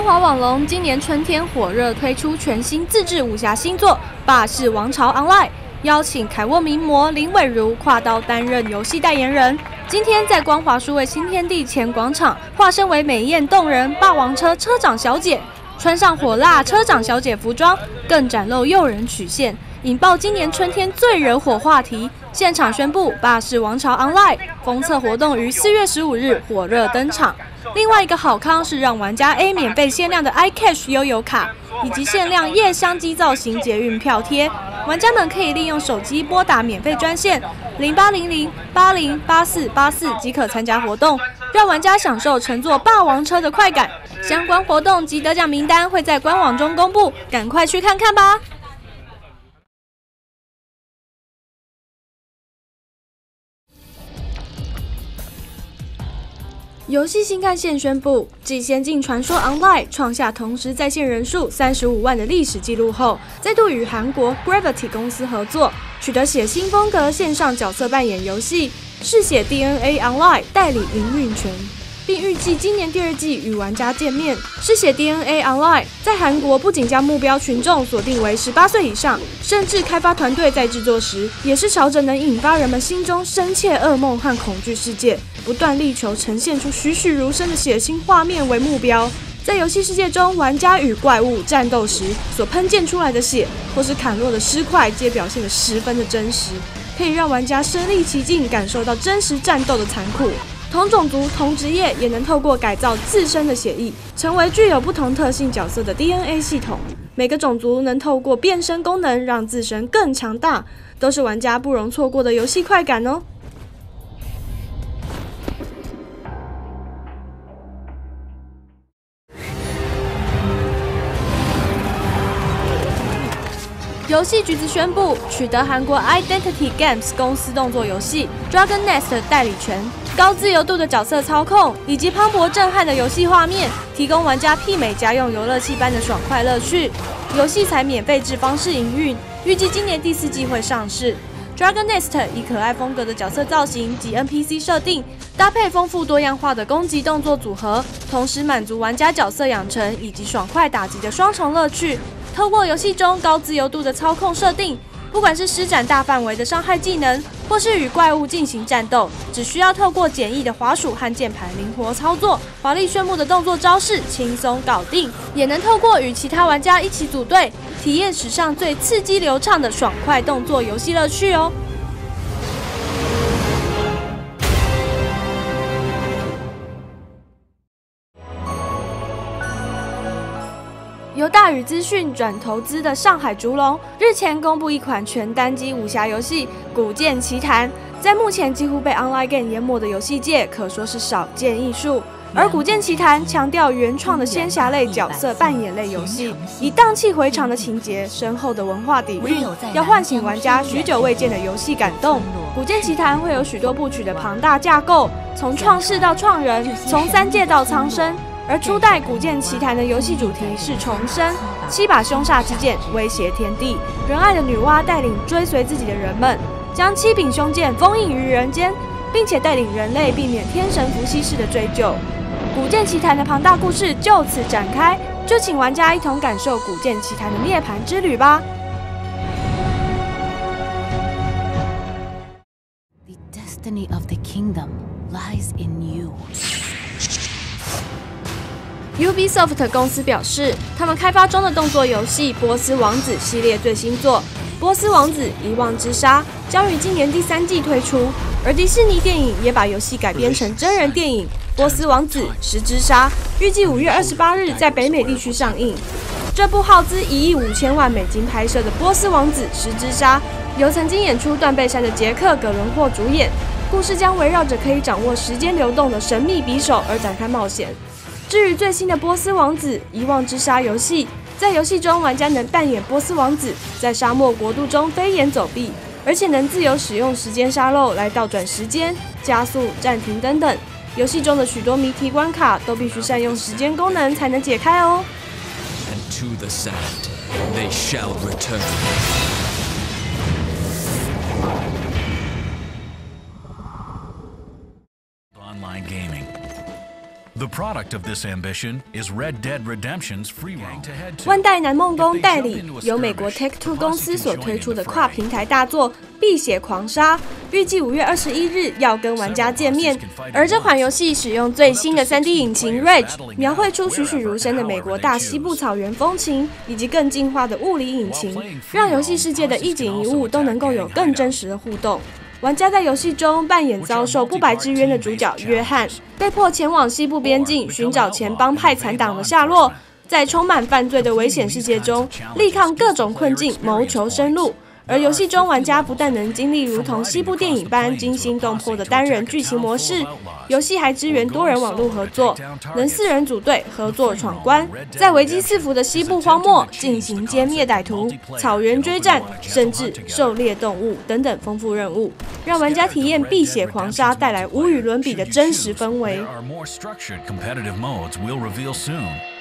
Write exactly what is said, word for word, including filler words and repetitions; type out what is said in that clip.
中华网龙今年春天火热推出全新自制武侠新作《霸世王朝 Online》，邀请凯沃名模林伟如跨刀担任游戏代言人。今天在光华数位新天地前广场，化身为美艳动人霸王车车长小姐，穿上火辣车长小姐服装，更展露诱人曲线，引爆今年春天最惹火话题。现场宣布《霸世王朝 Online》封测活动于四月十五日火热登场。另外一个好康是让玩家 A 免费限量的 iCash 悠游卡，以及限量夜香鸡造型捷运票贴。玩家们可以利用手机拨打免费专线零八零零八零八四八四即可参加活动，让玩家享受乘坐霸王车的快感。相关活动及得奖名单会在官网中公布，赶快去看看吧！游戏新干线宣布，继《仙境传说 Online》创下同时在线人数三十五万的历史纪录后，再度与韩国 Gravity 公司合作，取得血腥风格线上角色扮演游戏《嗜血 D N A Online》代理营运权，并预计今年第二季与玩家见面。《嗜血 D N A Online》在韩国不仅将目标群众锁定为十八岁以上，甚至开发团队在制作时也是朝着能引发人们心中深切噩梦和恐惧世界，不断力求呈现出栩栩如生的血腥画面为目标。在游戏世界中，玩家与怪物战斗时所喷溅出来的血，或是砍落的尸块，皆表现得十分的真实，可以让玩家身临其境，感受到真实战斗的残酷。同种族、同职业也能透过改造自身的血液，成为具有不同特性角色的 D N A 系统。每个种族能透过变身功能让自身更强大，都是玩家不容错过的游戏快感哦。游戏橘子宣布取得韩国 Identity Games 公司动作游戏 Dragon Nest 的代理权，高自由度的角色操控以及磅礴震撼的游戏画面，提供玩家媲美家用游乐器般的爽快乐趣。游戏采免费制方式营运，预计今年第四季会上市。Dragon Nest 以可爱风格的角色造型及 N P C 设定，搭配丰富多样化的攻击动作组合，同时满足玩家角色养成以及爽快打击的双重乐趣。透过游戏中高自由度的操控设定，不管是施展大范围的伤害技能，或是与怪物进行战斗，只需要透过简易的滑鼠和键盘灵活操作，华丽炫目的动作招式轻松搞定。也能透过与其他玩家一起组队，体验史上最刺激流畅的爽快动作游戏乐趣哦。由大宇资讯转投资的上海烛龙日前公布一款全单机武侠游戏《古剑奇谭》，在目前几乎被 Online Game 淹没的游戏界，可说是少见艺术。而《古剑奇谭》强调原创的仙侠类角色扮演类游戏，以荡气回肠的情节、深厚的文化底蕴，要唤醒玩家许久未见的游戏感动。《古剑奇谭》会有许多部曲的庞大架构，从创世到创人，从三界到苍生。而初代《古剑奇谭》的游戏主题是重生，七把凶煞之剑威胁天地，仁爱的女娲带领追随自己的人们，将七柄凶剑封印于人间，并且带领人类避免天神伏羲氏的追究。《古剑奇谭》的庞大故事就此展开，就请玩家一同感受《古剑奇谭》的涅槃之旅吧。 The destiny of the kingdom lies in you.Ubisoft 公司表示，他们开发中的动作游戏《波斯王子》系列最新作《波斯王子：遗忘之沙》将于今年第三季推出，而迪士尼电影也把游戏改编成真人电影《波斯王子：十之沙》，预计五月二十八日在北美地区上映。这部耗资一亿五千万美金拍摄的《波斯王子：十之沙》，由曾经演出《断背山》的杰克·葛伦霍主演，故事将围绕着可以掌握时间流动的神秘匕首而展开冒险。至于最新的《波斯王子：遗忘之沙》游戏，在游戏中玩家能扮演波斯王子，在沙漠国度中飞檐走壁，而且能自由使用时间沙漏来倒转时间、加速、暂停等等。游戏中的许多谜题关卡都必须善用时间功能才能解开哦。 And to the sand, they shall return. Online gaming. The product of this ambition is Red Dead Redemption's free roam. 万代南梦宫代理由美国 Take-Two 公司所推出的跨平台大作《碧血狂杀》，预计五月二十一日要跟玩家见面。而这款游戏使用最新的 三 D 引擎 Rage， 描绘出栩栩如生的美国大西部草原风情，以及更进化的物理引擎，让游戏世界的一景一物都能够有更真实的互动。玩家在游戏中扮演遭受不白之冤的主角约翰，被迫前往西部边境寻找前帮派残党的下落，在充满犯罪的危险世界中力抗各种困境，谋求生路。而游戏中，玩家不但能经历如同西部电影般惊心动魄的单人剧情模式，游戏还支援多人网络合作，能四人组队合作闯关，在危机四伏的西部荒漠进行歼灭歹徒、草原追战，甚至狩猎动物等等丰富任务，让玩家体验碧血狂杀带来无与伦比的真实氛围。